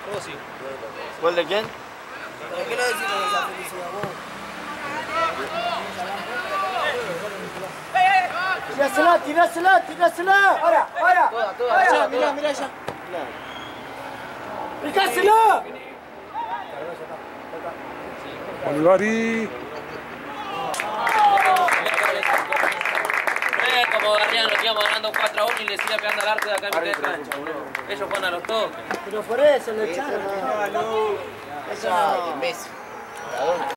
Vos sí. ¿Gol de quién? ¿Por qué lo decís con esa felicidad vos? Tirásela. Ahora. Allá, mirá allá. ¡Picásela! Olivari. Como Garriano, que íbamos ganando 4-1 y le sigue pegando al arco de acá en mitad de cancha, boludo. Ellos juegan a los toques. Pero por eso lo echaron. Eso no.